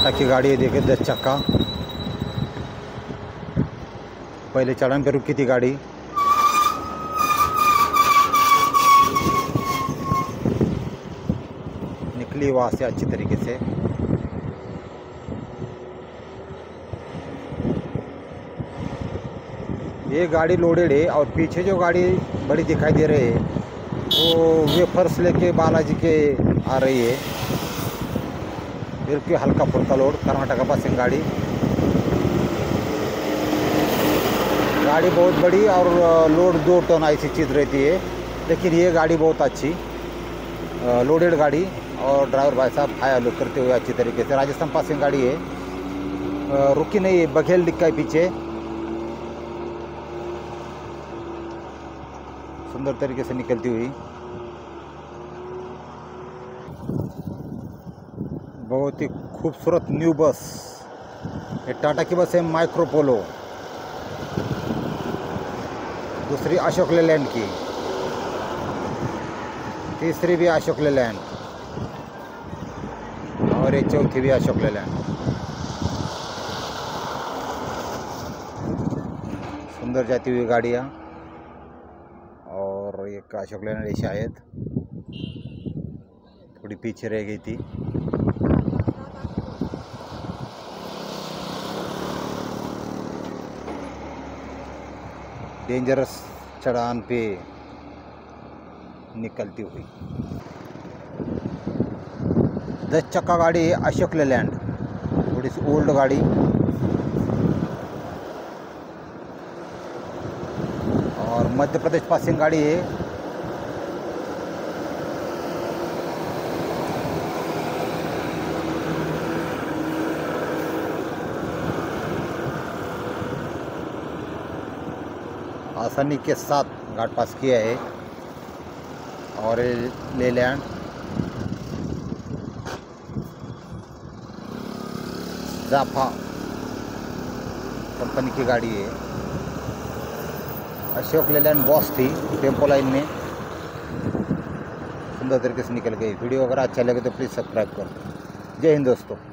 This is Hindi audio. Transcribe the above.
टाटा की गाड़ी है, देखिए 10 चक्का। पहले चढ़ान पे रुकी थी गाड़ी। निकली वहाँ से अच्छी तरीके से। ये गाड़ी लोडेड है और पीछे जो गाड़ी बड़ी दिखाई दे रही है वो वेफर्स लेके बालाजी के आ रही है। फिर की हल्का फुल्का लोड कर्नाटका पासिंग गाड़ी बहुत बड़ी और लोड 2 टन ऐसी चीज़ रहती है, लेकिन ये गाड़ी बहुत अच्छी लोडेड गाड़ी और ड्राइवर भाई साहब हाई लोड करते हुए अच्छी तरीके से। राजस्थान पासिंग गाड़ी है, रुकी नहीं है, बघेल दिखा है पीछे, सुंदर तरीके से निकलती हुई। बहुत ही खूबसूरत न्यू बस, ये टाटा की बस है माइक्रो पोलो। दूसरी अशोक लेलैंड की, तीसरी भी अशोक लेलैंड और ये चौथी भी अशोक लेलैंड। सुंदर जाती हुई गाड़ियाँ और एक अशोक लेलैंड है शायद, थोड़ी पीछे रह गई थी। डेंजरस चढ़ान पे निकलती हुई 10 चक्का गाड़ी है अशोक लेलैंड, थोड़ी सी ओल्ड गाड़ी। और मध्य प्रदेश पासिंग गाड़ी है। आसानी के साथ घाट पास किया है। और लेलैंड जाफा कंपनी की गाड़ी है। अशोक लेलैंड बॉस थी टेम्पो लाइन में, सुंदर तरीके से निकल गई। वीडियो अगर अच्छा लगे तो प्लीज़ सब्सक्राइब करो। जय हिंद दोस्तों।